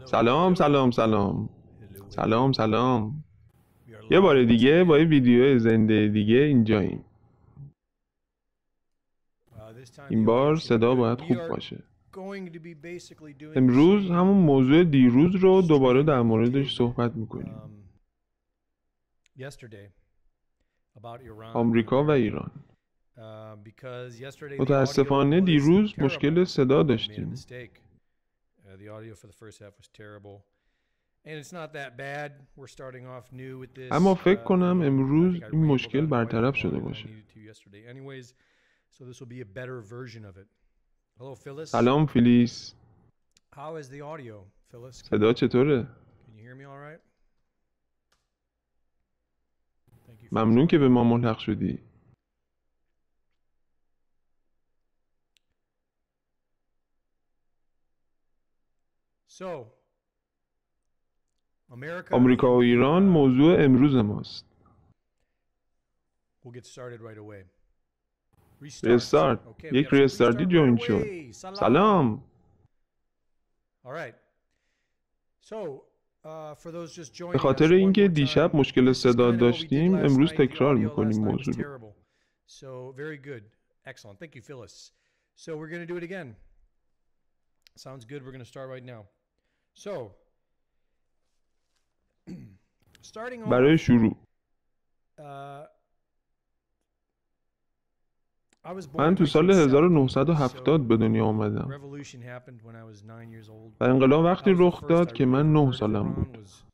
سلام سلام سلام سلام سلام. یه بار دیگه با یه ویدیو زنده دیگه اینجاییم. این بار صدا باید خوب باشه. امروز همون موضوع دیروز رو دوباره در موردش صحبت میکنیم. آمریکا و ایران. متاسفانه دیروز مشکل صدا داشتیم. اما فکر کنم امروز این مشکل برطرف شده باشه. سلام فیلیس. صدا چطوره؟ ممنون که به ما ملحق شدی. آمریکا و ایران موضوع امروز ماست. ریستارت. یک ریستارتی جوین شد. سلام. به خاطر اینکه دیشب مشکل صدا داشتیم امروز تکرار میکنیم موضوع رو. برای شروع من تو سال 1970 به دنیا آمدم و انقلاب وقتی رخ داد که من 9 سالم بود.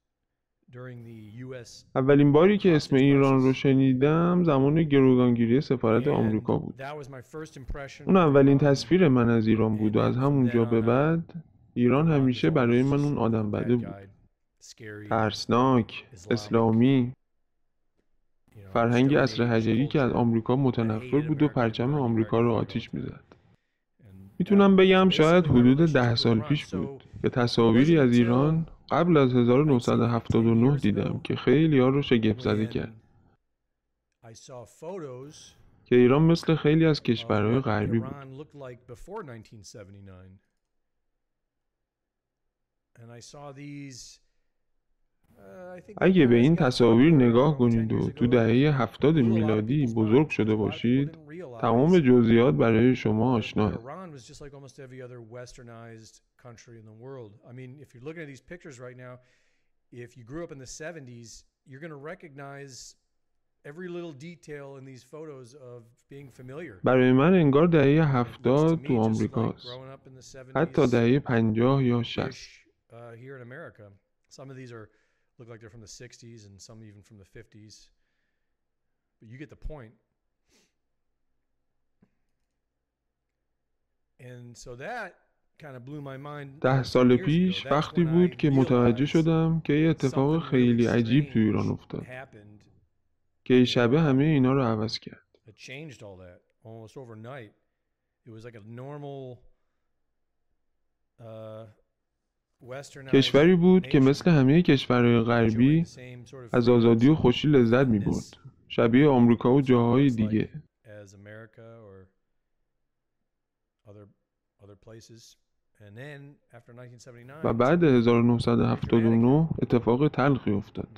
اولین باری که اسم ایران رو شنیدم زمان گروگانگیری سفارت آمریکا بود. اون اولین تصویر من از ایران بود و از همونجا به بعد ایران همیشه برای من اون آدم بده بود. ترسناک، اسلامی، فرهنگ عصر حجری که از آمریکا متنفر بود و پرچم آمریکا رو آتیش میزد. میتونم بگم شاید حدود 10 سال پیش بود که تصاویری از ایران قبل از 1979 دیدم که خیلی ها رو شگفت زده کرد. که ایران مثل خیلی از کشورهای غربی بود. اگه به این تصاویر نگاه کنید و تو دهه 70 میلادی بزرگ شده باشید تمام جزئیات برای شما آشناه. برای من انگار دهه 70 تو آمریکاست. حتی دهه 50 یا 60. Look like they're from the 60s and some even from the 50s. But you get the point. And so that kind of blew my mind. 10 سال پیش وقتی بود که متوجه شدم که یه اتفاق خیلی عجیب تو ایران افتاد. که شبه همه اینا رو عوض کرد. It changed all that almost overnight. It was like a normal کشوری بود که مثل همه کشورهای غربی از آزادی و خوشی لذت می‌برد، شبیه آمریکا و جاهای دیگه. و بعد 1979 اتفاق تلخی افتاد.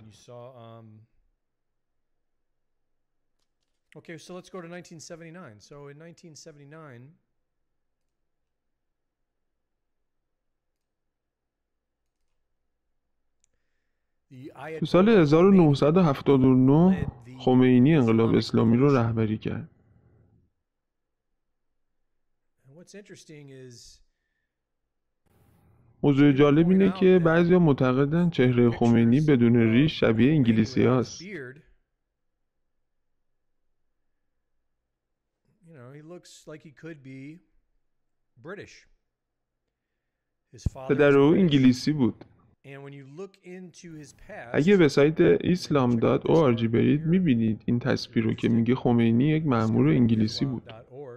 Okay, so let's go to 1979. So in 1979 تو سال 1979 خمینی انقلاب اسلامی رو رهبری کرد. موضوع جالب اینه که بعضیا معتقدن چهره خمینی بدون ریش شبیه انگلیسی هاست. پدر او انگلیسی بود. اگه به سایت islam.org برید میبینید این تصویر رو که میگه خمینی یک مأمور انگلیسی بود.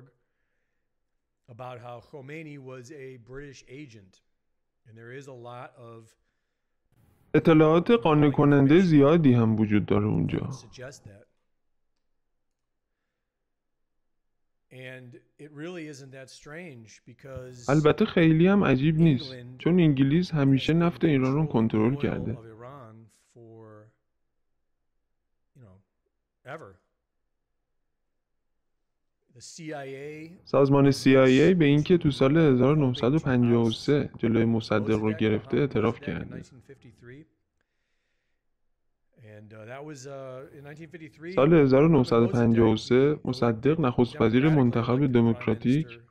اطلاعات قانع کننده زیادی هم وجود داره اونجا. البته خیلی هم عجیب نیست، چون انگلیس همیشه نفت ایران رو کنترل کرده. سازمان CIA به اینکه تو سال 1953 جلوی مصدق رو گرفته اعتراف کرده. سال 1953 مصدق نخست وزیر منتخب دموکراتیک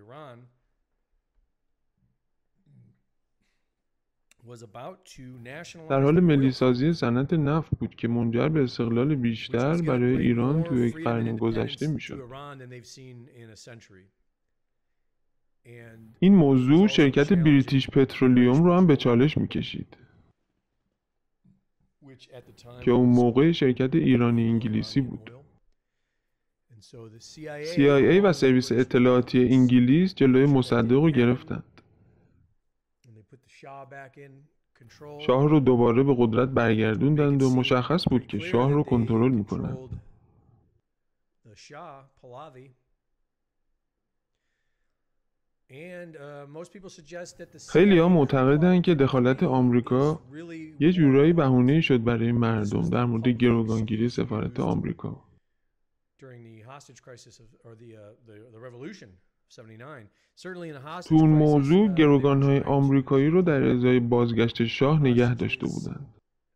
در حال ملی‌سازی صنعت نفت بود که منجر به استقلال بیشتر برای ایران توی یک قرن گذشته میشد. این موضوع شرکت بریتیش پترولیوم رو هم به چالش میکشید که اون موقع شرکت ایرانی انگلیسی بود. CIA و سرویس اطلاعاتی انگلیس جلوی مصدق رو گرفتند. شاه رو دوباره به قدرت برگردوندند و مشخص بود که شاه رو کنترل میکنند. خیلی ها معتقدند که دخالت آمریکا یه جورایی بهونه‌ای شد برای مردم در مورد گروگانگیری سفارت آمریکا. تو اون موضوع گروگان‌های آمریکایی رو در ازای بازگشت شاه نگه داشته بودند.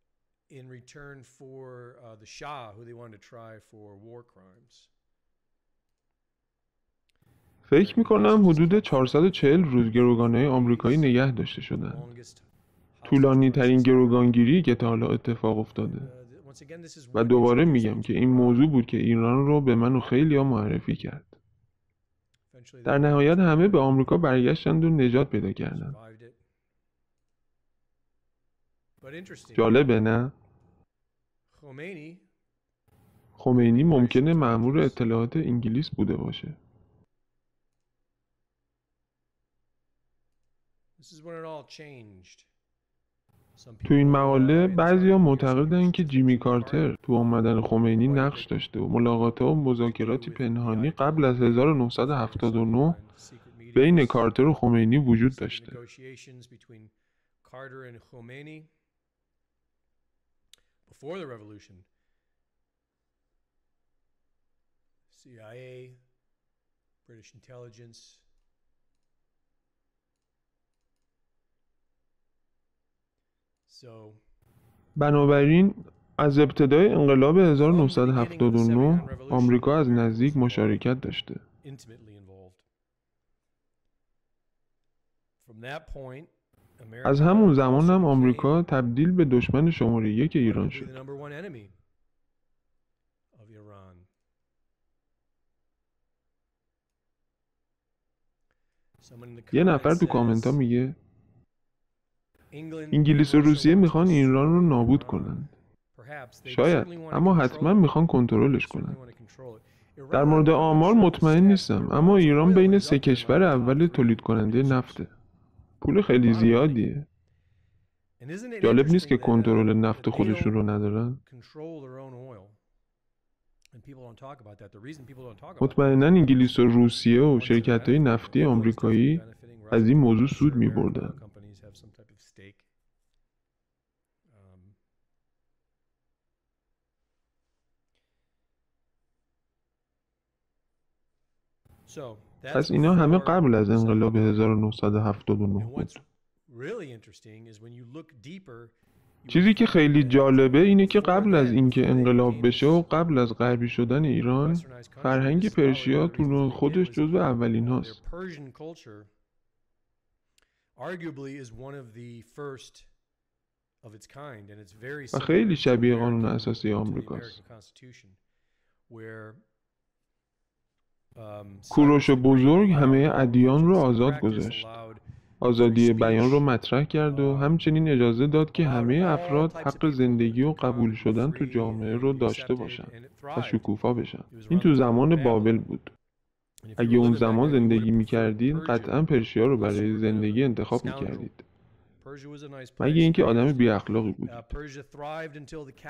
فکر میکنم حدود 440 روز گروگان‌های آمریکایی نگه داشته شدند. طولانی ترین گروگانگیری که تا حالا اتفاق افتاده. و دوباره میگم که این موضوع بود که ایران رو به من و خیلی ها معرفی کرد. در نهایت همه به آمریکا برگشتند و نجات پیدا کردند. جالبه نه؟ خمینی ممکنه مأمور اطلاعات انگلیس بوده باشه. تو این مقاله بعضیا معتقدن که جیمی کارتر تو آمدن خمینی نقش داشته و ملاقات‌ها و مذاکراتی پنهانی قبل از 1979 بین کارتر و خمینی وجود داشته. CIA, British intelligence. بنابراین از ابتدای انقلاب 1979 آمریکا از نزدیک مشارکت داشته. از همون زمان هم آمریکا تبدیل به دشمن شماره 1 ایران شد. یه نفر تو کامنت ها میگه انگلیس و روسیه میخوان ایران رو نابود کنن. شاید، اما حتما میخوان کنترلش کنن. در مورد آمار مطمئن نیستم، اما ایران بین 3 کشور اول تولید کننده نفته. پول خیلی زیادیه. جالب نیست که کنترل نفت خودشون رو ندارن؟ مطمئناً انگلیس و روسیه و شرکت‌های نفتی آمریکایی از این موضوع سود می‌بردن. پس اینا همه قبل از انقلاب 1979 بود. چیزی که خیلی جالبه اینه که قبل از اینکه انقلاب بشه و قبل از غربی شدن ایران، فرهنگ پرشیا تو نوع خودش جزو اولین هاست. و خیلی شبیه قانون اساسی آمریکاست. کوروش بزرگ همه ادیان رو آزاد گذاشت. آزادی بیان رو مطرح کرد و همچنین اجازه داد که همه افراد حق زندگی و قبول شدن تو جامعه رو داشته باشن و شکوفا بشن. این تو زمان بابل بود. اگه اون زمان زندگی میکردید قطعا پرشیا رو برای زندگی انتخاب میکردید. مگه اینکه آدم بی اخلاقی بود.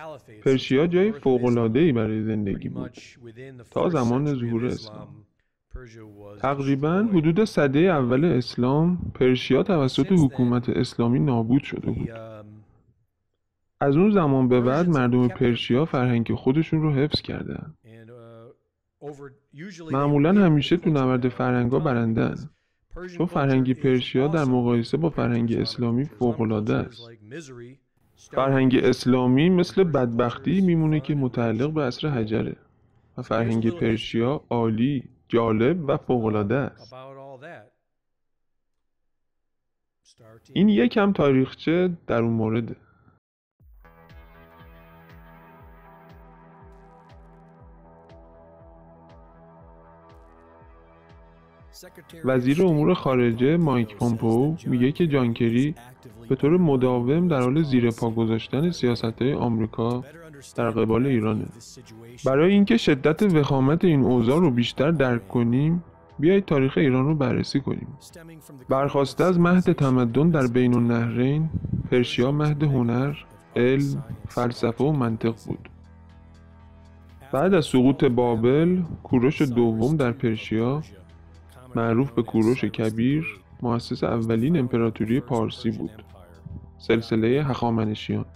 پرشیا جای فوق‌العاده‌ای برای زندگی بود تا زمان ظهور اسلام. تقریباً حدود سده اول اسلام، پرشیا توسط حکومت اسلامی نابود شده بود. از اون زمان به بعد مردم پرشیا فرهنگ خودشون رو حفظ کردن. معمولاً همیشه تو نبرد فرهنگ‌ها برنده‌ن. چون فرهنگ پرشیا در مقایسه با فرهنگ اسلامی فوق‌العاده است. فرهنگ اسلامی مثل بدبختی میمونه که متعلق به عصر حجره و فرهنگ پرشیا عالی، جالب و فوق‌العاده است. این یکم تاریخچه در اون مورده. وزیر امور خارجه مایک پومپئو میگه که جان کری به طور مداوم در حال زیر پا گذاشتن سیاست‌های آمریکا در قبال ایرانه. برای اینکه شدت وخامت این اوضاع رو بیشتر درک کنیم، بیایید تاریخ ایران رو بررسی کنیم. برخواسته از مهد تمدن در بین النهرین، پرشیا مهد هنر، علم، فلسفه و منطق بود. بعد از سقوط بابل، کوروش دوم در پرشیا، معروف به کوروش کبیر، مؤسس اولین امپراتوری پارسی بود، سلسله هخامنشیان.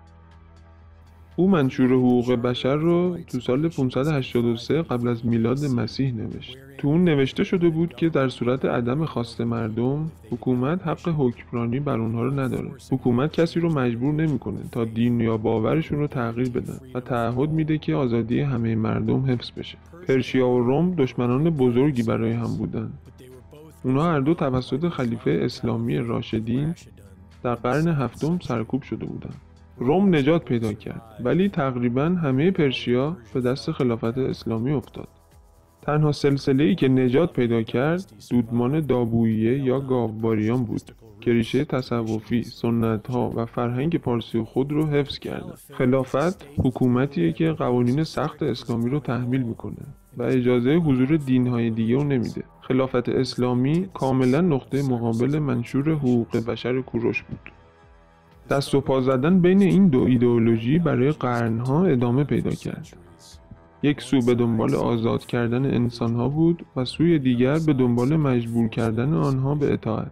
او منشور حقوق بشر رو تو سال 583 قبل از میلاد مسیح نوشت. تو اون نوشته شده بود که در صورت عدم خواست مردم، حکومت حق حکمرانی بر اونها رو نداره. حکومت کسی رو مجبور نمیکنه تا دین یا باورشون رو تغییر بدن و تعهد میده که آزادی همه مردم حفظ بشه. پرشیا و روم دشمنان بزرگی برای هم بودن. اونها هر دو توسط خلیفه اسلامی راشدین در قرن هفتم سرکوب شده بودن. روم نجات پیدا کرد، ولی تقریباً همه پرشیا به دست خلافت اسلامی افتاد. تنها سلسله‌ای که نجات پیدا کرد دودمان دابوییه یا گاوباریان بود که ریشه تصوفی، سنت‌ها و فرهنگ پارسی خود رو حفظ کرده. خلافت حکومتیه که قوانین سخت اسلامی رو تحمیل میکنه و اجازه حضور دین‌های دیگه رو نمیده. خلافت اسلامی کاملا نقطه مقابل منشور حقوق بشر کوروش بود. دست و پا زدن بین این دو ایدئولوژی برای قرنها ادامه پیدا کرد. یک سو به دنبال آزاد کردن انسانها بود و سوی دیگر به دنبال مجبور کردن آنها به اطاعت.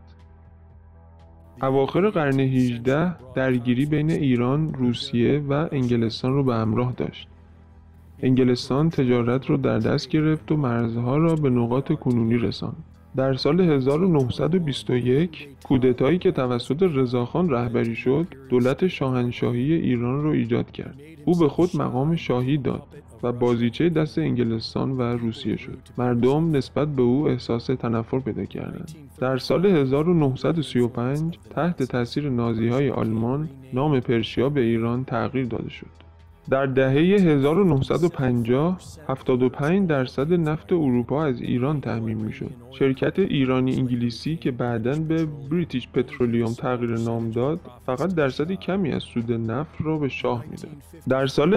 اواخر قرن 18 درگیری بین ایران، روسیه و انگلستان رو به همراه داشت. انگلستان تجارت رو در دست گرفت و مرزها را به نقاط کنونی رساند. در سال 1921 کودتایی که توسط رضاخان رهبری شد، دولت شاهنشاهی ایران را ایجاد کرد. او به خود مقام شاهی داد و بازیچه دست انگلستان و روسیه شد. مردم نسبت به او احساس تنفر پیدا کردند. در سال 1935 تحت تاثیر نازی‌های آلمان نام پرشیا به ایران تغییر داده شد. در دهه 1950 75% نفت اروپا از ایران تامین میشد. شرکت ایرانی انگلیسی که بعداً به بریتیش پترولیوم تغییر نام داد، فقط درصد کمی از سود نفت را به شاه میداد. در سال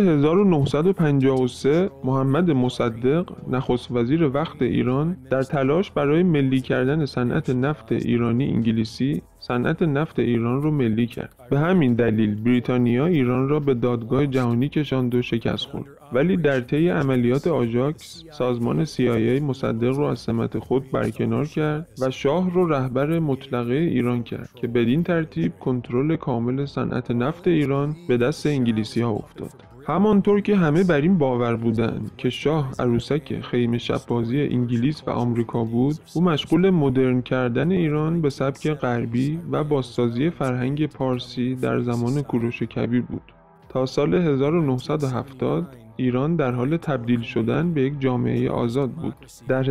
1953 محمد مصدق، نخست وزیر وقت ایران، در تلاش برای ملی کردن صنعت نفت ایرانی انگلیسی، صنعت نفت ایران رو ملی کرد. به همین دلیل بریتانیا ایران را به دادگاه جهانی کشاند و شکست خورد. ولی در طی عملیات آژاکس، سازمان CIA مصدق رو از سمت خود برکنار کرد و شاه رو رهبر مطلقه ایران کرد که بدین ترتیب کنترل کامل صنعت نفت ایران به دست انگلیسی‌ها افتاد. همانطور که همه بر این باور بودند که شاه عروسک خیمه شب‌بازی انگلیس و آمریکا بود، او مشغول مدرن کردن ایران به سبک غربی و بازسازی فرهنگ پارسی در زمان کوروش کبیر بود. تا سال 1970 ایران در حال تبدیل شدن به یک جامعه آزاد بود. در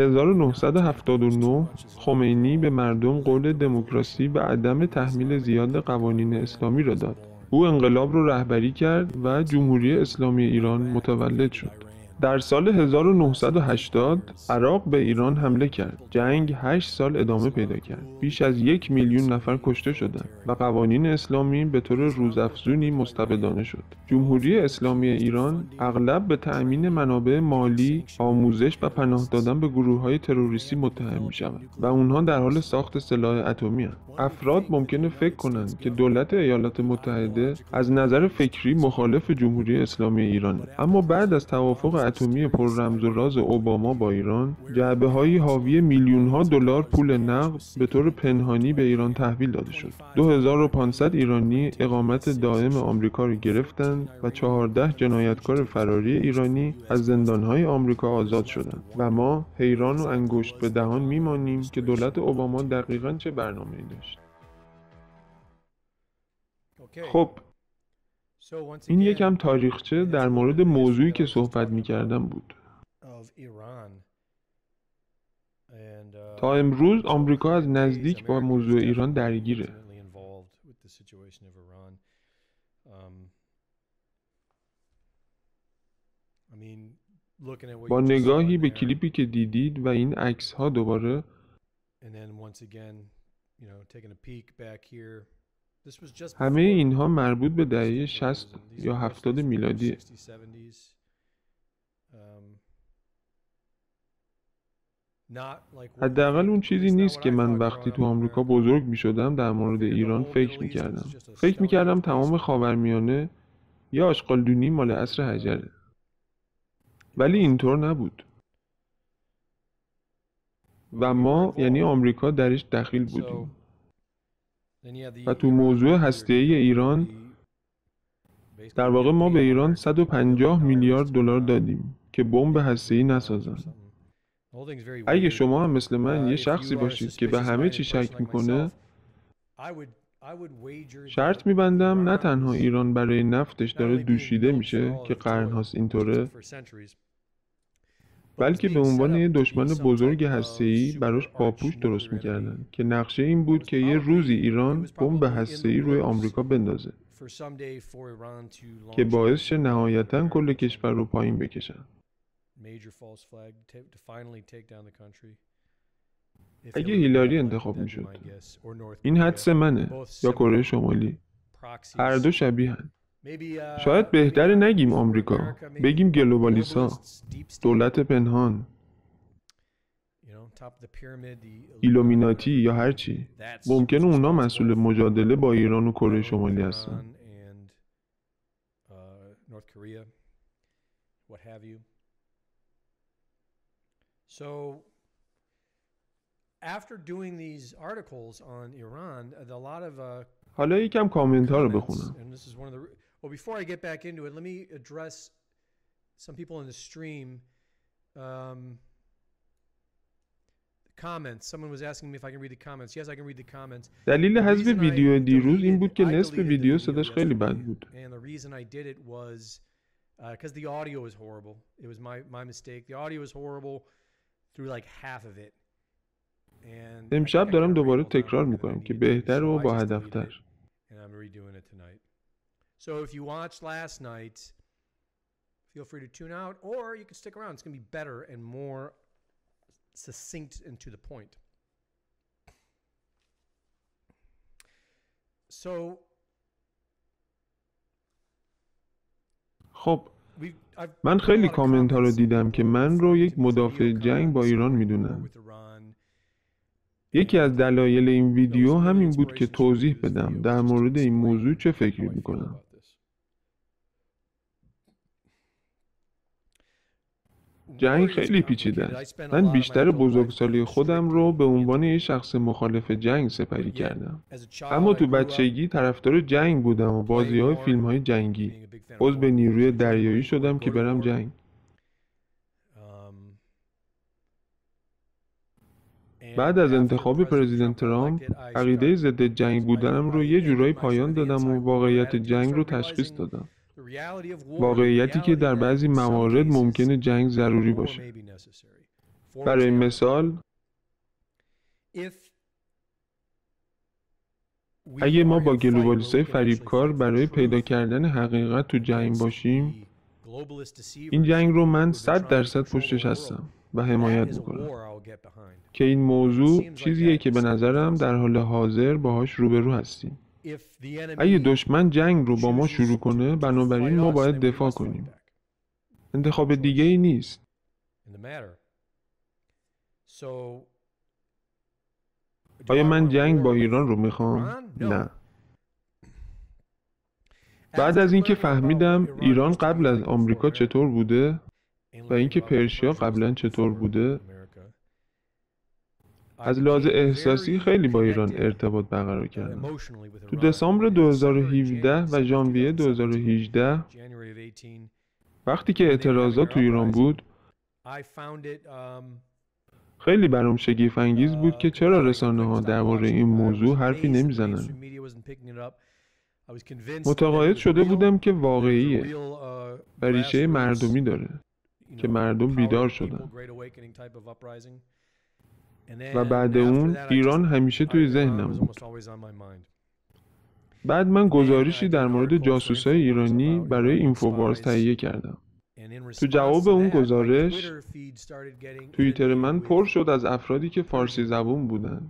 1979 خمینی به مردم قول دموکراسی و عدم تحمیل زیاد قوانین اسلامی را داد. او انقلاب را رهبری کرد و جمهوری اسلامی ایران متولد شد. در سال 1980 عراق به ایران حمله کرد. جنگ 8 سال ادامه پیدا کرد. بیش از 1 میلیون نفر کشته شدند و قوانین اسلامی به طور روزافزونی مستبدانه شد. جمهوری اسلامی ایران اغلب به تأمین منابع مالی، آموزش و پناه دادن به گروه‌های تروریستی متهم می‌شوند و اونها در حال ساخت سلاح اتمی هستند. افراد ممکنه فکر کنند که دولت ایالات متحده از نظر فکری مخالف جمهوری اسلامی ایرانه، اما بعد از توافق اتمی پر رمز و راز اوباما با ایران، جعبه‌هایی حاوی میلیون‌ها دلار پول نقد به طور پنهانی به ایران تحویل داده شد. 2500 ایرانی اقامت دائم آمریکا را گرفتند و 14 جنایتکار فراری ایرانی از زندان‌های آمریکا آزاد شدند و ما حیران و انگشت به دهان میمانیم که دولت اوباما دقیقاً چه برنامه‌ای داشت. خب این یکم تاریخچه در مورد موضوعی که صحبت می‌کردم بود. تا امروز آمریکا از نزدیک با موضوع ایران درگیره. با نگاهی به کلیپی که دیدید و این عکس‌ها دوباره، همه اینها مربوط به دهه 60 یا 70 میلادی. حداقل اون چیزی نیست که من وقتی تو آمریکا بزرگ می شدم در مورد ایران فکر می کردم. فکر می کردم تمام خاورمیانه یا آشغالدونی مال عصر حجره. ولی اینطور نبود. و ما یعنی آمریکا درش دخیل بودیم. و تو موضوع هسته‌ای ایران، در واقع ما به ایران 150 میلیارد دلار دادیم که بمب هسته‌ای نسازن. اگه شما هم مثل من یه شخصی باشید که به همه چی شک میکنه، شرط میبندم نه تنها ایران برای نفتش داره دوشیده میشه که قرنهاست اینطوره، بلکه به عنوان یه دشمن بزرگ هسته‌ای براش پاپوش درست میکردن که نقشه این بود که یه روزی ایران بمب هسته‌ای روی آمریکا بندازه که باعث شه نهایتاً کل کشور رو پایین بکشن. اگه هیلاری انتخاب میشد، این حدس منه، یا کره شمالی، هر دو شبیهن. شاید بهتره نگیم آمریکا، بگیم گلوبالیسا، دولت پنهان، ایلومیناتی یا هر چی. ممکنه اونا مسئول مجادله با ایران و کره شمالی هستن. حالا یکم کامنت ها رو بخونم. Well, before I get back into it, let me address some people in the stream. Comments. Someone was asking me if I can read the comments. Yes, I can read the comments. دلیل حذف ویدیو دیروز این بود که نصف ویدیو صداش خیلی بد بود. And the reason I did it was because the audio was horrible. It was my mistake. The audio was horrible through like half of it. And امشب دارم دوباره تکرار میکنم که بهتر و با هدفتر. And I'm redoing it tonight. So if you watched last night, feel free to tune out, or you can stick around. It's going to be better and more succinct and to the point. So خب من خیلی کامنت ها رو دیدم که من رو یک مدافع جنگ با ایران میدونن. یکی از دلایل این ویدیو همین بود که توضیح بدم در مورد این موضوع چه فکری میکنم. جنگ خیلی پیچیده است. من بیشتر بزرگسالی خودم رو به عنوان یک شخص مخالف جنگ سپری کردم. اما تو بچگی طرفدار جنگ بودم و بازی‌های فیلم‌های جنگی. عضو نیروی دریایی شدم که برم جنگ. بعد از انتخاب پرزیدنت ترامپ، عقیده ضد جنگ بودنم رو یه جورایی پایان دادم و واقعیت جنگ رو تشخیص دادم. واقعیتی که در بعضی موارد ممکنه جنگ ضروری باشه. برای مثال، اگه ما با گلوبالیستای فریبکار برای پیدا کردن حقیقت تو جنگ باشیم، این جنگ رو من 100% پشتش هستم و حمایت میکنم. که این موضوع چیزیه که به نظرم در حال حاضر باهاش روبرو هستیم. اگه دشمن جنگ رو با ما شروع کنه، بنابراین ما باید دفاع کنیم. انتخاب دیگه ای نیست. آیا من جنگ با ایران رو میخوام؟ نه. بعد از اینکه فهمیدم ایران قبل از آمریکا چطور بوده و اینکه پرشیا قبلا چطور بوده، از لحاظ احساسی خیلی با ایران ارتباط برقرار کردم. تو دسامبر 2017 و ژانویه 2018 وقتی که اعتراضات تو ایران بود، خیلی برام شگفت انگیز بود که چرا رسانه‌ها درباره این موضوع حرفی نمیزنن. متقاعد شده بودم که واقعیه و ریشه مردمی داره که مردم بیدار شدن. و بعد اون ایران همیشه توی ذهنم بود. بعد من گزارشی در مورد جاسوسای ایرانی برای اینفووارز تهیه کردم. تو جواب اون گزارش توییتر من پر شد از افرادی که فارسی زبون بودند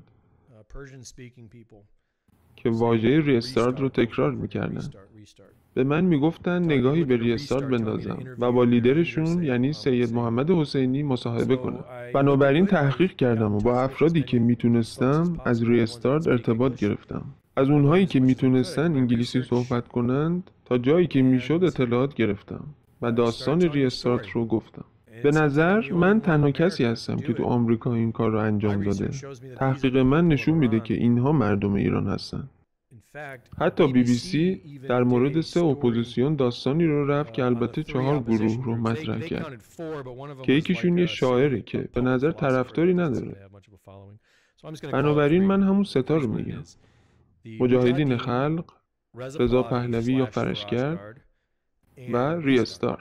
که واژه ریستارت رو تکرار میکردن. به من میگفتن نگاهی به ریستارت بندازم و با لیدرشون یعنی سید محمد حسینی مصاحبه کنم. بنابراین تحقیق کردم و با افرادی که میتونستم از ریستارت ارتباط گرفتم. از اونهایی که میتونستن انگلیسی صحبت کنند تا جایی که میشد اطلاعات گرفتم و داستان ریستارت رو گفتم. به نظر من تنها کسی هستم که تو آمریکا این کار رو انجام داده. تحقیق من نشون میده که اینها مردم ایران هستن. حتی BBC در مورد 3 اپوزیسیون داستانی رو رفت که البته 4 گروه رو مطرح کرد که یکیشون یه شاعره که به نظر طرفداری نداره. بنابراین من همون 3 تا رو میگم: مجاهدین خلق، رضا پهلوی یا فرشگر و ریستارت.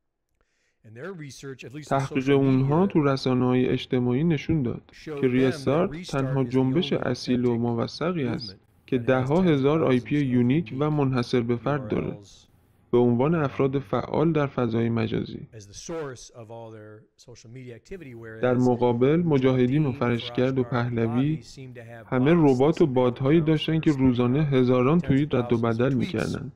تحقیق اونها تو رسانه‌های اجتماعی نشون داد که ریستارت تنها جنبش اصیل و موثقی است که 10,000 IP یونیک و منحصر به فرد داره به عنوان افراد فعال در فضای مجازی. در مقابل مجاهدین و فرشگرد و پهلوی همه ربات و بات‌هایی داشتن که روزانه هزاران توییت رد و بدل می‌کردند.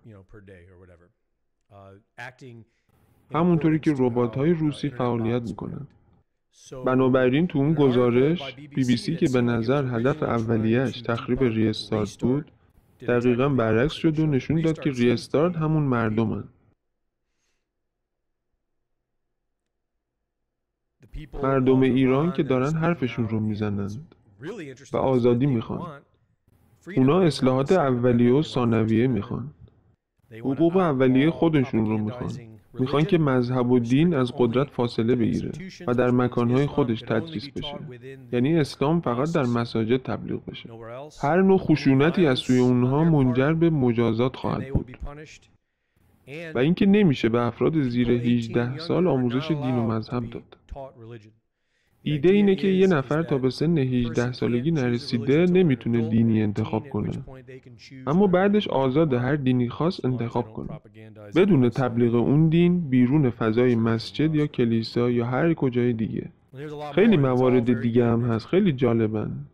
همونطوری که ربات‌های روسی فعالیت می‌کنند. بنابراین تو اون گزارش BBC که به نظر هدف اولیه‌اش تخریب ریستارت بود، دقیقاً برعکس شد و نشون داد که ریستارت همون مردمن. مردم ایران که دارن حرفشون رو میزنند و آزادی میخوان. اونا اصلاحات اولیه و ثانویه میخوان. حقوق اولیه خودشون رو میخوان. میخوان که مذهب و دین از قدرت فاصله بگیره و در مکانهای خودش تدریس بشه. یعنی اسلام فقط در مساجد تبلیغ بشه. هر نوع خشونتی از سوی اونها منجر به مجازات خواهد بود. و اینکه نمیشه به افراد زیر 18 سال آموزش دین و مذهب داد. ایده اینه که یه نفر تا به سن 18 سالگی نرسیده نمیتونه دینی انتخاب کنه، اما بعدش آزاد هر دینی خاص انتخاب کنه بدون تبلیغ اون دین بیرون فضای مسجد یا کلیسا یا هر کجای دیگه. خیلی موارد دیگه هم هست، خیلی جالبن.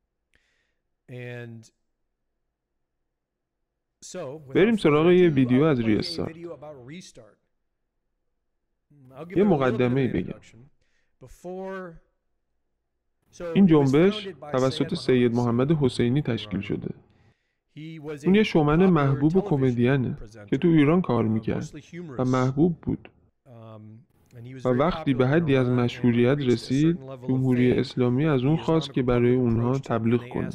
بریم سراغ یه ویدیو از ریستارت. یه مقدمه بگم. این جنبش توسط سید محمد حسینی تشکیل شده. اون یه شومن محبوب و کمدینه که تو ایران کار میکرد و محبوب بود و وقتی به حدی از مشهوریت رسید، جمهوری اسلامی از اون خواست که برای اونها تبلیغ کنه.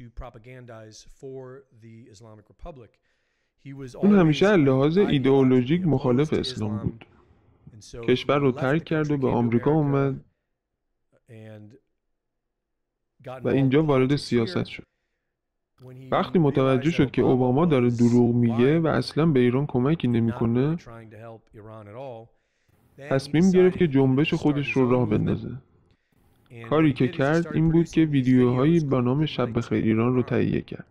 اون همیشه از لحاظ ایدئولوژیک مخالف اسلام بود. کشور رو ترک کرد و به آمریکا اومد و اینجا وارد سیاست شد. وقتی متوجه شد که اوباما داره دروغ میگه و اصلا به ایران کمکی نمیکنه، تصمیم گرفت که جنبش خودش رو راه بندازه. کاری که کرد این بود که ویدیوهایی با نام شب بخیر ایران رو تهیه کرد.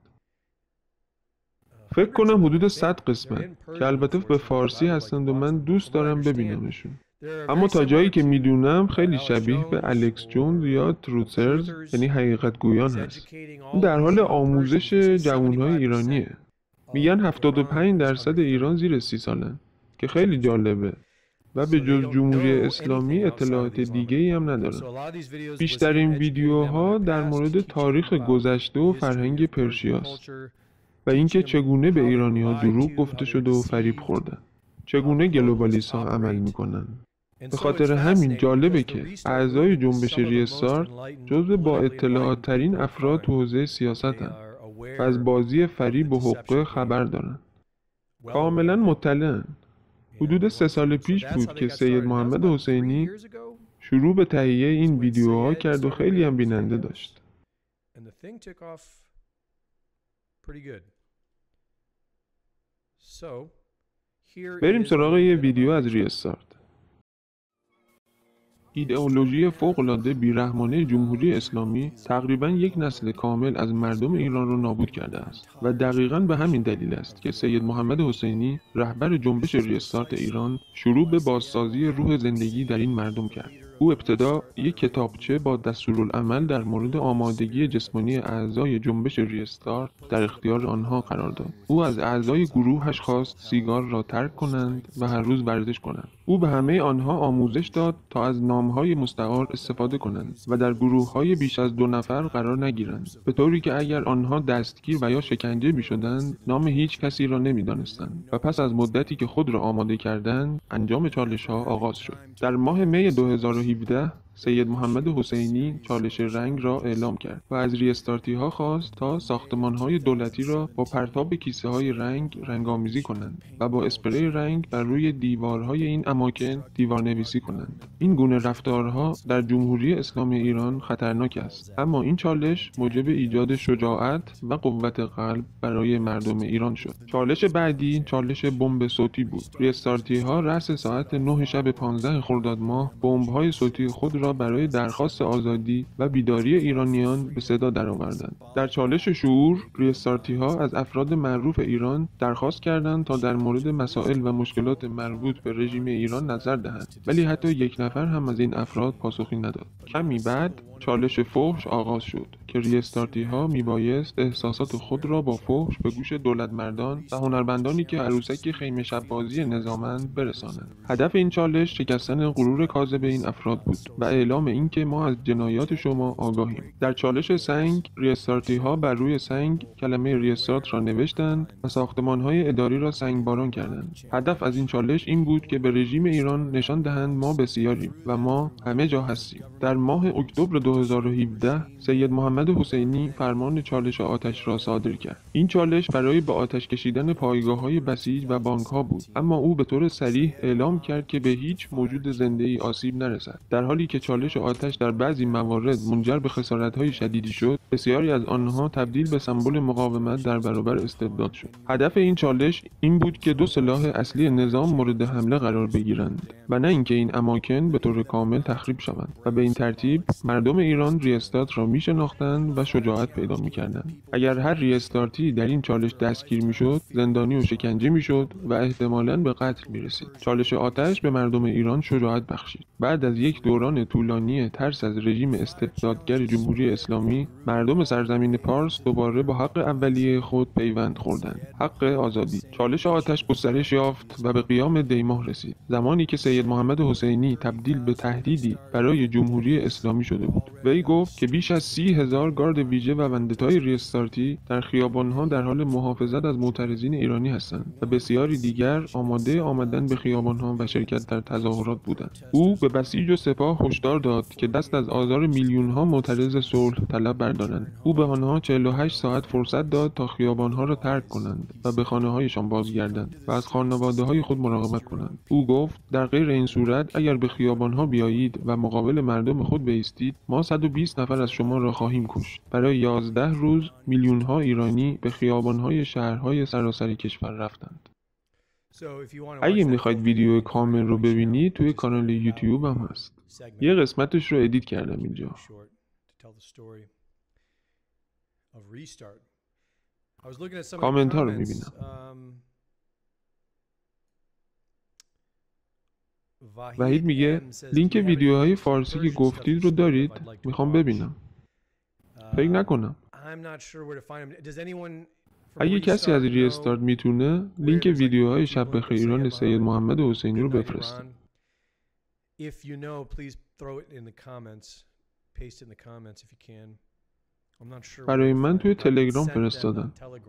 فکر کنم حدود 100 قسمت که البته به فارسی هستند و من دوست دارم ببینمشون. اما تا جایی که میدونم خیلی شبیه به الکس جونز یا تروثرز یعنی حقیقت گویان هست. اون در حال آموزش جوانهای ایرانیه. میگن 75% ایران زیر 30 سالن که خیلی جالبه. و به جز جمهوری اسلامی اطلاعات دیگه‌ای هم ندارن. بیشتر این ویدیوها در مورد تاریخ گذشته و فرهنگ پرشیاست و اینکه چگونه به ایرانی‌ها دروغ گفته شده و فریب خوردن. چگونه گلوبالیست‌ها عمل می‌کنن. به خاطر همین جالبه که اعضای جنبش ریستارت جزو با اطلاعات ترین افراد تو حوزه سیاستن و از بازی فریب و حقه خبر دارن. کاملا مطلعن. حدود 3 سال پیش بود که سید محمد حسینی شروع به تهیه این ویدیوها کرد و خیلی هم بیننده داشت. بریم سراغ یه ویدیو از ریستارت. ایدئولوژی فوق‌العاده بیرحمانه جمهوری اسلامی تقریباً یک نسل کامل از مردم ایران را نابود کرده است و دقیقاً به همین دلیل است که سید محمد حسینی رهبر جنبش ریستارت ایران شروع به بازسازی روح زندگی در این مردم کرد. او ابتدا یک کتابچه با دستورالعمل در مورد آمادگی جسمانی اعضای جنبش ریستارت در اختیار آنها قرار داد. او از اعضای گروهش خواست سیگار را ترک کنند و هر روز ورزش کنند. او به همه آنها آموزش داد تا از نامهای مستعار استفاده کنند و در گروه‌های بیش از 2 نفر قرار نگیرند، به طوری که اگر آنها دستگیر و یا شکنجه می‌شدند نام هیچ کسی را نمی‌دانستند و پس از مدتی که خود را آماده کردند انجام چالش‌ها آغاز شد. در ماه می 2017 سید محمد حسینی چالش رنگ را اعلام کرد و از ریستارتی ها خواست تا ساختمان های دولتی را با پرتاب کیسه های رنگ‌آمیزی کنند و با اسپری رنگ بر روی دیوارهای این اماکن دیوارنویسی کنند. این گونه رفتارها در جمهوری اسلامی ایران خطرناک است، اما این چالش موجب ایجاد شجاعت و قوت قلب برای مردم ایران شد. چالش بعدی چالش بمب صوتی بود. ریستارتی ها رأس ساعت 9 شب 15 خرداد ماه بمب های صوتی خود را برای درخواست آزادی و بیداری ایرانیان به صدا درآوردند. در چالش شعور، ریستارتی ها از افراد معروف ایران درخواست کردند تا در مورد مسائل و مشکلات مربوط به رژیم ایران نظر دهند، ولی حتی یک نفر هم از این افراد پاسخی نداد. کمی بعد چالش فحش آغاز شد که ریستارتی ها میبایست احساسات خود را با فحش به گوش دولتمردان و هنرمندانی که عروسک خیمه شب بازی نظامند برسانند. هدف این چالش شکستن غرور کاذب این افراد بود و اعلام اینکه ما از جنایات شما آگاهیم. در چالش سنگ، ریستارتی ها بر روی سنگ کلمه ریستارت را نوشتند و ساختمان های اداری را سنگباران کردند. هدف از این چالش این بود که به رژیم ایران نشان دهند ما بسیاریم و ما همه جا هستیم. در ماه اکتبر 2017 سید محمد حسینی فرمان چالش آتش را صادر کرد. این چالش برای به آتش کشیدن پایگاه‌های بسیج و بانک‌ها بود، اما او به طور صریح اعلام کرد که به هیچ موجود زنده‌ای آسیب نرسد. در حالی که چالش آتش در بعضی موارد منجر به خسارت‌های شدیدی شد، بسیاری از آنها تبدیل به سمبل مقاومت در برابر استبداد شد. هدف این چالش این بود که 2 سلاح اصلی نظام مورد حمله قرار بگیرند و نه اینکه این اماکن به طور کامل تخریب شوند و به این ترتیب مردم ایران ریستارت را میشناختند و شجاعت پیدا می‌کردند. اگر هر ریستارتی در این چالش دستگیر میشد، زندانی و شکنجه میشد و احتمالاً به قتل میرسید. چالش آتش به مردم ایران شجاعت بخشید. بعد از یک دوران طولانی ترس از رژیم استبدادگر جمهوری اسلامی، مردم سرزمین پارس دوباره با حق اولیه خود پیوند خوردند، حق آزادی. چالش آتش گسترش یافت و به قیام دیماه رسید، زمانی که سید محمد حسینی تبدیل به تهدیدی برای جمهوری اسلامی شده بود. وی گفت که بیش از 30,000 گارد ویژه و وندتای ریستارتی در خیابان‌ها در حال محافظت از معترضین ایرانی هستند و بسیاری دیگر آماده آمدن به خیابان‌ها و شرکت در تظاهرات بودند. او به بسیج و سپاه هشدار داد که دست از آزار میلیون‌ها معترض صلح طلب بردارند. او به آنها 48 ساعت فرصت داد تا خیابان‌ها را ترک کنند و به خانه‌هایشان بازگردند و از خانواده‌های خود مراقبت کنند. او گفت در غیر این صورت اگر به خیابان‌ها بیایید و مقابل مردم خود بایستید، ما 120 نفر از شما را خواهیم کشت. برای 11 روز میلیون‌ها ایرانی به خیابان‌های شهرهای سراسر کشور رفتند. اگه میخواید ویدیو کامل رو ببینید توی کانال یوتیوب هم هست. یه قسمتش رو ادیت کردم اینجا. کامنت ها رو میبینم. وحید میگه لینک ویدیوهای فارسی که گفتید رو دارید؟ میخوام ببینم. فکر نکنم. اگه کسی از ریستارت میتونه لینک ویدیوهای شب بخیر ایران سید محمد حسینی رو بفرسته. If you know, please throw it in the comments. Paste it in the comments if you can. I'm not sure. برای من توی تلگرام فرستادن.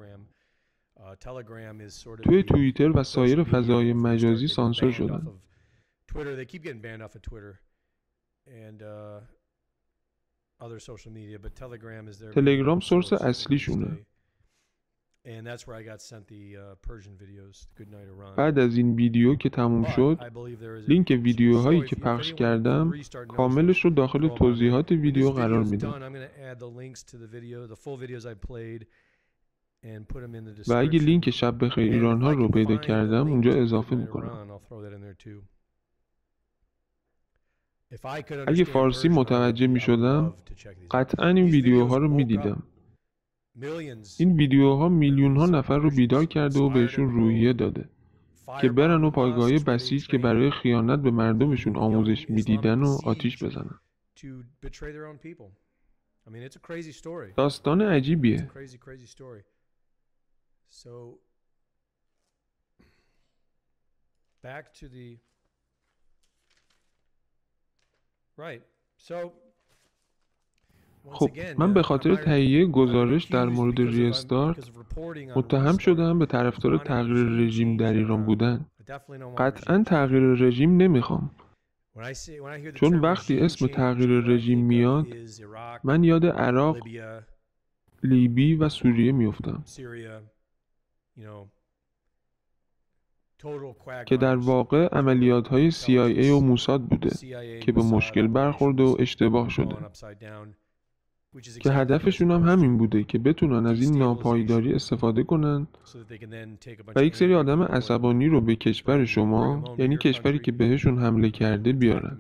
توی توییتر و سایر فضای مجازی سانسور شدن. Twitter, they keep getting banned off of Twitter and other social media, but Telegram is their تلگرام سورس اصلیشونه. And that's where I got sent the Persian videos. Good night Iran. بعد از این ویدیو که تموم شد، لینک ویدیوهایی که پخش کردم کاملش رو داخل توضیحات ویدیو قرار میدم. و اگه لینک شب بخیر ایران ها رو پیدا کردم اونجا اضافه میکنم. اگه فارسی متوجه میشدم قطعا این ویدیوها رو میدیدم. این ویدیوها میلیون ها نفر رو بیدار کرده و بهشون روحیه داده که برن و پایگاه بسیج که برای خیانت به مردمشون آموزش میدیدن و آتیش بزنن. داستان عجیبیه. خب من به خاطر تهیه گزارش در مورد ریستارت متهم شدم به طرفدار تغییر رژیم در ایران بودن. قطعا تغییر رژیم نمیخوام، چون وقتی اسم تغییر رژیم میاد من یاد عراق، لیبی و سوریه میافتم که در واقع عملیات‌های CIA و موساد بوده که به مشکل برخورد و اشتباه شده، که هدفشون هم همین بوده که بتونن از این ناپایداری استفاده کنن و یک سری آدم عصبانی رو به کشور شما، یعنی کشوری که بهشون حمله کرده، بیارن.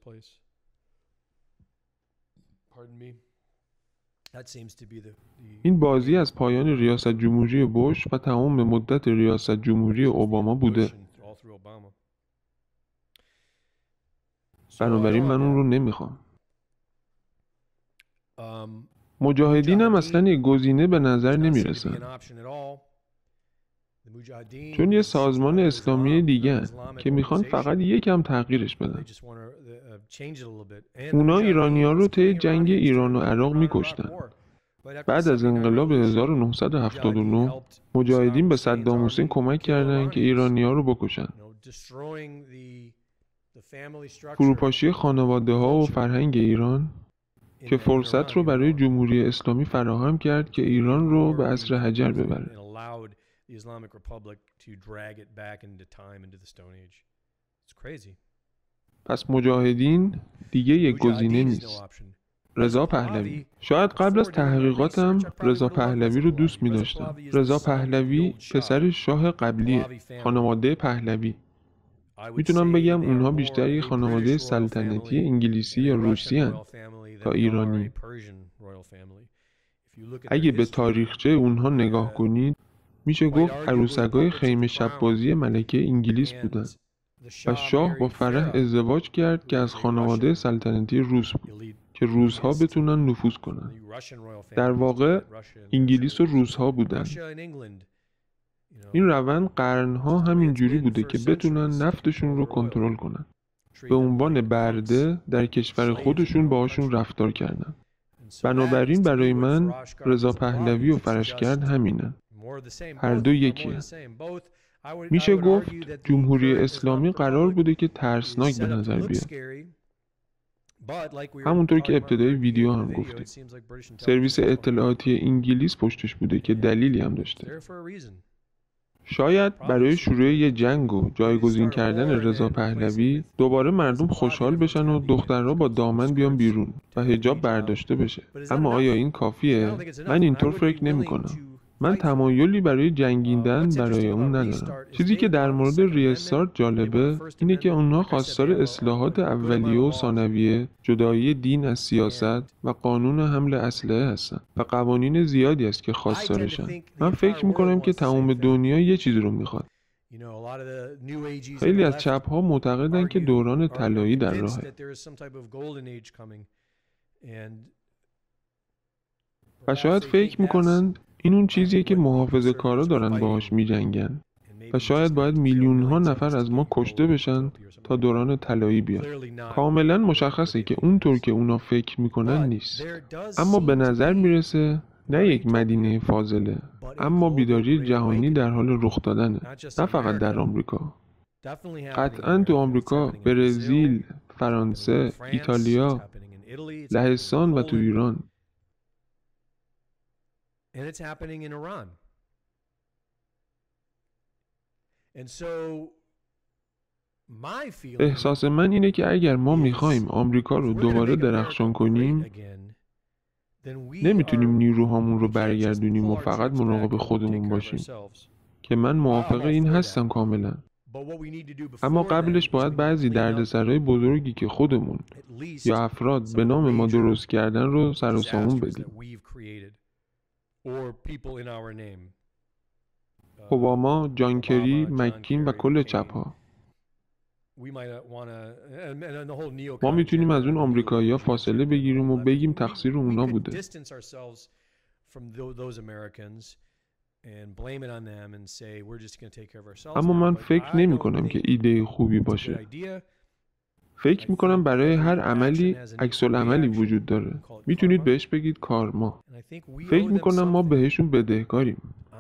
این بازی از پایان ریاست جمهوری بوش و تمام مدت ریاست جمهوری اوباما بوده. بنابراین من اون رو نمیخوام. مجاهدین هم اصلا یک گزینه به نظر نمیرسن، چون یه سازمان اسلامی دیگه هن که میخوان فقط یکم تغییرش بدن. اونا ایرانی ها رو طی جنگ ایران و عراق میکشتن. بعد از انقلاب 1979 مجاهدین به صدام حسین کمک کردن که ایرانی ها رو بکشن. فروپاشی خانواده ها و فرهنگ ایران که فرصت رو برای جمهوری اسلامی فراهم کرد که ایران رو به عصر حجر ببره. پس مجاهدین دیگه یک گزینه نیست. رضا پهلوی. شاید قبل از تحقیقاتم رضا پهلوی رو دوست می داشتم. رضا پهلوی پسر شاه قبلیه، خانواده پهلوی. میتونم بگم اونها بیشتر یک خانواده سلطنتی انگلیسی یا روسی هن تا ایرانی. اگه به تاریخچه اونها نگاه کنید میشه گفت عروسکای خیمه شب‌بازی ملکه انگلیس بودن و شاه با فرح ازدواج کرد که از خانواده سلطنتی روس بود که روس‌ها بتونن نفوذ کنن. در واقع انگلیس و روس‌ها بودن. این روند قرنها همین جوری بوده که بتونن نفتشون رو کنترل کنن. به عنوان برده در کشور خودشون باهاشون رفتار کردن. بنابراین برای من رضا پهلوی و فرشگرد همینن. هر دو یکیه. میشه گفت جمهوری اسلامی قرار بوده که ترسناک به نظر بیاد. همونطور که ابتدای ویدیو هم گفتیم. سرویس اطلاعاتی انگلیس پشتش بوده که دلیلی هم داشته. شاید برای شروع یه جنگ و جایگزین کردن رضا پهلوی دوباره مردم خوشحال بشن و دخترها با دامن بیان بیرون و حجاب برداشته بشه. اما آیا این کافیه؟ من اینطور فکر نمی کنم. من تمایلی برای جنگیدن برای اون ندارم. چیزی که در مورد ریستارت جالبه اینه که اونها خواستار اصلاحات اولیه و ثانویه، جدایی دین از سیاست و قانون حمل اسلحه هستن و قوانین زیادی است که خواستارشن. من فکر میکنم که تمام دنیا یه چیز رو میخواد. خیلی از چپ‌ها معتقدن که دوران طلایی در راهه و شاید فکر میکنن این اون چیزیه که محافظه‌کارا دارن باهاش میجنگن و شاید باید میلیون‌ها نفر از ما کشته بشن تا دوران طلایی بیاد. کاملا مشخصه که اونطور که اونا فکر میکنن نیست. اما به نظر میرسه نه یک مدینه فاضله، اما بیداری جهانی در حال رخ دادنه، نه فقط در آمریکا. قطعاً تو آمریکا، برزیل، فرانسه، ایتالیا، لهستان و تو ایران. احساس من اینه که اگر ما میخوایم آمریکا رو دوباره درخشان کنیم، نمیتونیم نیروهامون رو برگردونیم و فقط مراقب خودمون باشیم، که من موافق این هستم کاملا. اما قبلش باید بعضی دردسرای بزرگی که خودمون یا افراد به نام ما درست کردن رو سر و سامون بدیم. اوباما، جان کری، مکین و کل چپ‌ها. ما میتونیم از اون آمریکایی‌ها فاصله بگیریم و بگیم تقصیر اونا بوده. اما من فکر نمی کنم که ایده خوبی باشه. فکر می کنم برای هر عملی عکس‌العملی وجود داره. میتونید بهش بگید کارما. فکر می کنم ما بهشون بدهکاریم.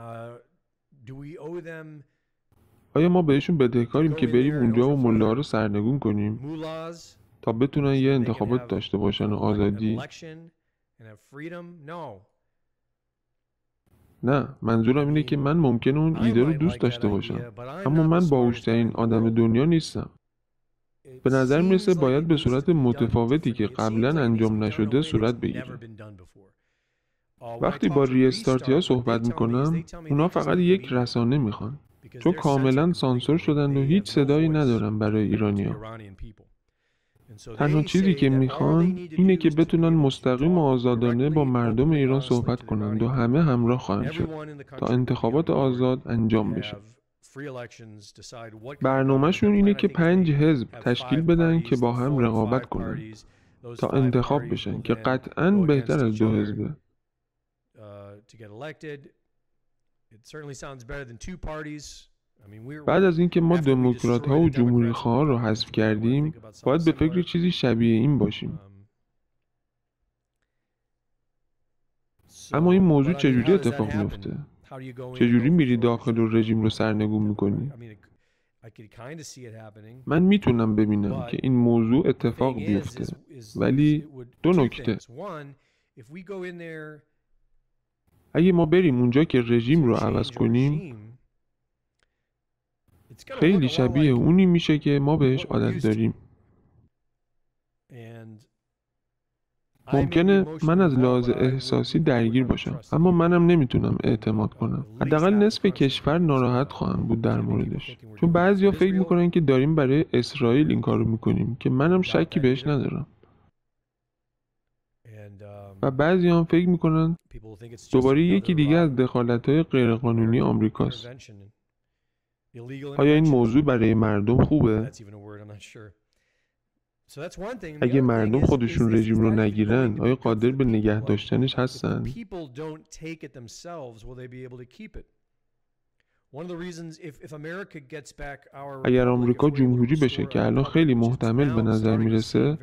آیا ما بهشون بدهکاریم که بریم اونجا و ملاها رو سرنگون کنیم تا بتونن یه انتخابات داشته باشن و آزادی؟ نه، منظورم اینه که من ممکنه اون ایده رو دوست داشته باشم، اما من باهوش‌ترین آدم دنیا نیستم. به نظر میرسه باید به صورت متفاوتی که قبلا انجام نشده صورت بگیره. وقتی با ریستارتی‌ها صحبت میکنم، اونا فقط یک رسانه میخوان، چون کاملا سانسور شدن و هیچ صدایی ندارن برای ایرانی‌ها. تنها چیزی که میخوان اینه که بتونن مستقیم و آزادانه با مردم ایران صحبت کنند و همه همراه خواهند شد تا انتخابات آزاد انجام بشه. برنامه‌شون اینه که 5 حزب تشکیل بدن که با هم رقابت کنن تا انتخاب بشن که قطعاً بهتر از 2 حزبه. بعد از اینکه ما دموکرات‌ها و جمهوری‌خواها رو حذف کردیم، باید به فکر چیزی شبیه این باشیم. اما این موضوع چجوری اتفاق میفته؟ چجوری میری داخل و رژیم رو سرنگون میکنی؟ من میتونم ببینم که این موضوع اتفاق بیفته، ولی 2 نکته. اگه ما بریم اونجا که رژیم رو عوض کنیم، خیلی شبیه اونی میشه که ما بهش عادت داریم. ممکنه من از لحاظ احساسی درگیر باشم، اما منم نمیتونم اعتماد کنم. حداقل نصف کشور ناراحت خواهم بود در موردش، چون بعضیا فکر میکنن که داریم برای اسرائیل این کارو میکنیم، که منم شکی بهش ندارم. و بعضی هم فکر میکنن دوباره یکی دیگه از دخالت‌های غیرقانونی آمریکاست. آیا این موضوع برای مردم خوبه؟ اگه مردم خودشون رژیم رو نگیرن، آیا قادر به نگه داشتنش هستن؟ اگر آمریکا جمهوری بشه که الان خیلی محتمل به نظر میرسه،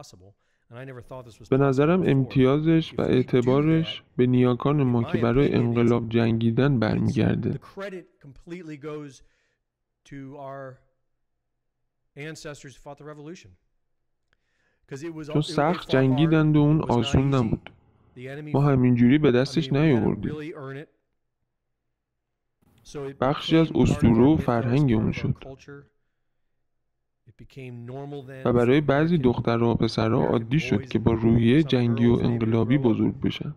به نظرم امتیازش و اعتبارش به نیاکان ما که برای انقلاب جنگیدن برمیگرده. چون سخت جنگیدند و اون آسون نبود. ما همینجوری به دستش نیاوردیم. بخشی از اسطوره و فرهنگ اون شد. و برای بعضی دخترها و پسرها عادی شد که با روحیه جنگی و انقلابی بزرگ بشن.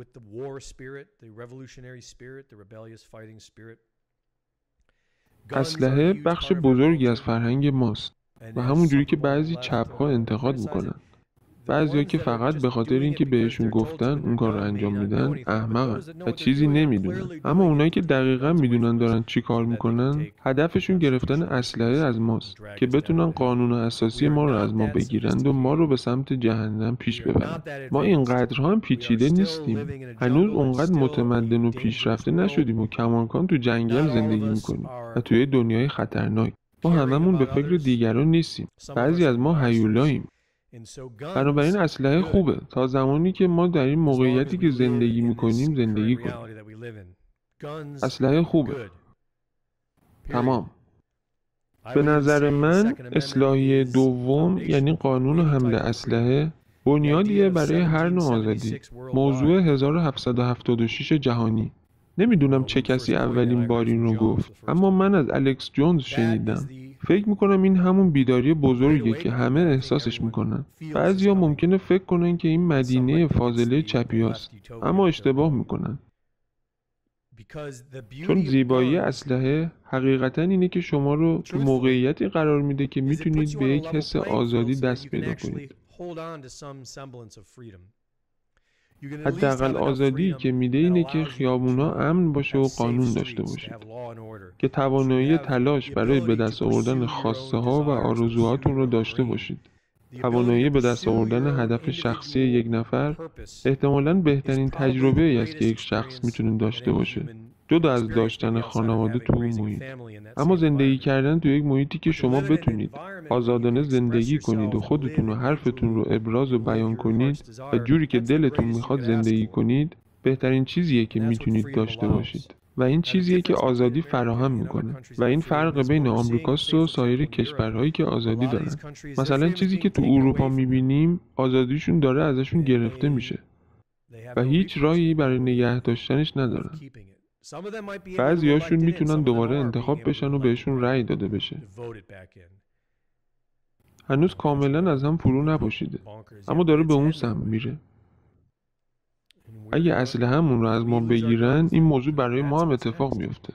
اسلحه بخش بزرگی از فرهنگ ماست و همونجوری که بعضی چپ‌ها انتقاد میکنن. بعضیا که فقط به خاطر اینکه بهشون گفتن اون کار رو انجام میدن احمقن و چیزی نمیدونن. اما اونایی که دقیقاً میدونن دارن چی کار میکنن، هدفشون گرفتن اسلحه از ماست که بتونن قانون اساسی ما رو از ما بگیرند و ما رو به سمت جهنم پیش ببرن. ما اینقدرها هم پیچیده نیستیم. هنوز اونقدر متمدن و پیشرفته نشدیم و کماکان تو جنگل زندگی میکنیم و توی دنیای خطرناک. ما هممون به فکر دیگران نیستیم. بعضی از ما هیولاییم. بنابراین اسلحه خوبه تا زمانی که ما در این موقعیتی که زندگی میکنیم زندگی کنیم. اسلحه خوبه. تمام. به نظر من اصلاحیه دوم یعنی قانون حمل اسلحه بنیادیه برای هر نوع آزادی. موضوع 1776 جهانی. نمیدونم چه کسی اولین بار این رو گفت، اما من از الکس جونز شنیدم. فکر میکنم این همون بیداری بزرگیه که همه احساسش میکنن. بعضیا ممکنه فکر کنن که این مدینه فاضله چپیاست، اما اشتباه میکنن. چون زیبایی اسلحه حقیقتا اینه که شما رو تو موقعیتی قرار میده که میتونید به یک حس آزادی دست پیدا کنید. حداقل آزادی که میده اینه که خیابونا امن باشه و قانون داشته باشید، که توانایی تلاش برای به دست آوردن خواسته ها و آرزوهاتون رو داشته باشید. توانایی به دست آوردن هدف شخصی یک نفر احتمالاً بهترین تجربه ای است که یک شخص میتونه داشته باشه، جدا از داشتن خانواده تو اون محیط. اما زندگی کردن تو یک محیطی که شما بتونید آزادانه زندگی کنید و خودتون و حرفتون رو ابراز و بیان کنید و جوری که دلتون میخواد زندگی کنید، بهترین چیزیه که میتونید داشته باشید. و این چیزیه که آزادی فراهم میکنه و این فرق بین آمریکاست و سایر کشورهایی که آزادی دارن. مثلا چیزی که تو اروپا میبینیم آزادیشون داره ازشون گرفته میشه و هیچ راهی برای نگه داشتنش ندارن. بعضیاشون میتونن دوباره انتخاب بشن و بهشون رأی داده بشه. هنوز کاملا از هم فرو نپاشیده، اما داره به اون سمت میره. اگه اسلحه‌مون رو از ما بگیرن، این موضوع برای ما هم اتفاق میفته.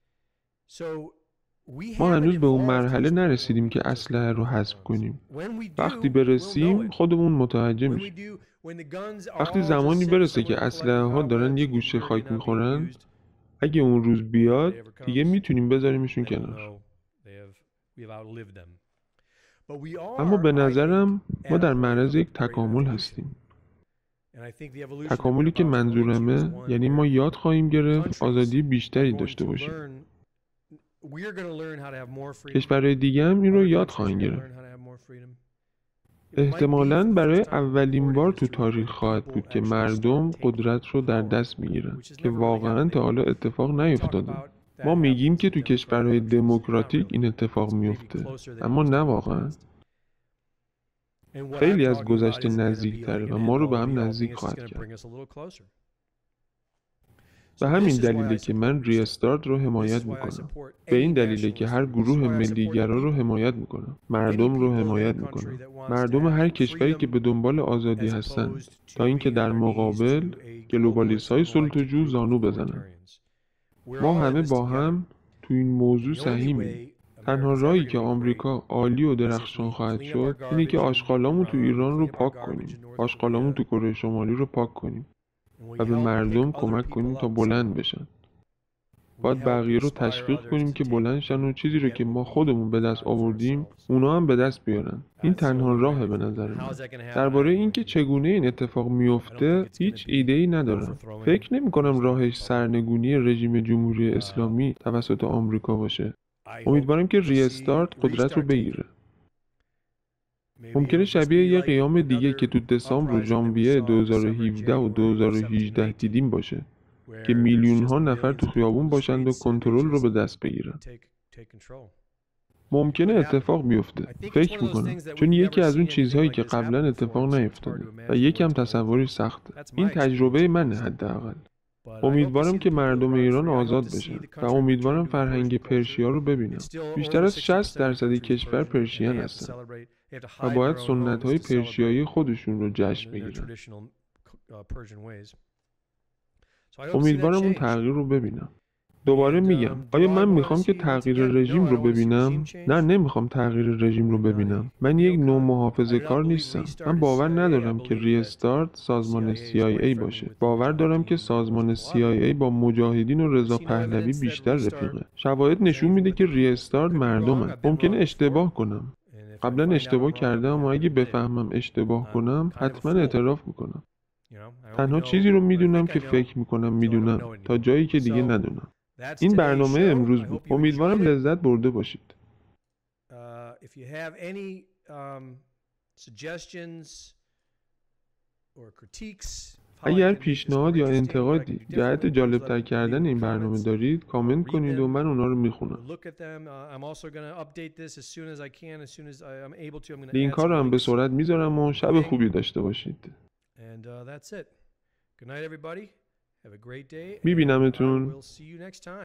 ما هنوز به اون مرحله نرسیدیم که اسلحه رو حذف کنیم. وقتی برسیم خودمون متوجه میشیم. وقتی زمانی برسه که اسلحه ها دارن یه گوشه خاک میخورن، اگه اون روز بیاد دیگه میتونیم بذاریمشون کنار. اما به نظرم ما در معرض یک تکامل هستیم. تکاملی که منظورمه یعنی ما یاد خواهیم گرفت آزادی بیشتری داشته باشیم. کشورهای دیگه هم این رو یاد خواهیم گرفت. احتمالاً برای اولین بار تو تاریخ خواهد بود که مردم قدرت رو در دست میگیرن که واقعاً تا حالا اتفاق نیفتاده. ما میگیم که تو کشورهای دموکراتیک این اتفاق میفته، اما نه واقعاً. خیلی از گذشته نزدیک‌تره و ما رو به هم نزدیک خواهد کرد. به همین دلیله که من ریستارت رو حمایت میکنم. به این دلیله که هر گروه ملیگرا رو حمایت میکنم. مردم رو حمایت میکنم. مردم هر کشوری که به دنبال آزادی هستن تا اینکه در مقابل گلوبالیست‌های سلطه‌جو زانو بزنن. ما همه با هم تو این موضوع سهیمیم. تنها راهی که آمریکا عالی و درخشان خواهد شد اینه که آشغالامون تو ایران رو پاک کنیم. آشغالامون تو کره شمالی رو پاک کنیم و به مردم کمک کنیم تا بلند بشن. باید بقیه رو تشویق کنیم که بلند شن و چیزی رو که ما خودمون به دست آوردیم اونا هم به دست بیارن. این تنها راهه به نظر من. درباره اینکه چگونه این اتفاق میفته هیچ ایده‌ای ندارم. فکر نمی‌کنم راهش سرنگونی رژیم جمهوری اسلامی توسط آمریکا باشه. امیدوارم که ریستارت قدرت رو بگیره. ممکنه شبیه یه قیام دیگه که تو دسامبر و ژانویه 2017 و 2018 دیدیم باشه که میلیون ها نفر تو خیابون باشند و کنترل رو به دست بگیرن. ممکنه اتفاق بیفته. فکر میکنم چون یکی از اون چیزهایی که قبلا اتفاق نیفتاده و یکم تصوری سخته. این تجربه منه حداقل. امیدوارم که مردم ایران آزاد بشن و امیدوارم فرهنگ پرشیا رو ببینم. بیشتر از 60% کشور پرشین هستن و باید سنت‌های پرشیایی خودشون رو جشن بگیرن. امیدوارم اون تغییر رو ببینم. دوباره میگم آیا من میخوام که تغییر رژیم رو ببینم؟ نه، نمیخوام تغییر رژیم رو ببینم. من یک نوع محافظه کار نیستم. من باور ندارم که ریستارت سازمان CIA باشه. باور دارم که سازمان CIA با مجاهدین و رضا پهلوی بیشتر رفیقه. شواهد نشون میده که ریستارت مردمه. ممکنه اشتباه کنم. قبلا اشتباه کردم و اگه بفهمم اشتباه کنم حتما اعتراف میکنم. تنها چیزی رو میدونم که فکر میکنم میدونم تا جایی که دیگه ندونم. این برنامه امروز بود. امیدوارم لذت برده باشید. اگر پیشنهاد یا انتقادی جهت جالب‌تر کردن این برنامه دارید کامنت کنید و من اونا رو میخونم. لینک ها رو هم به سرعت میذارم و شب خوبی داشته باشید. میبینمتون.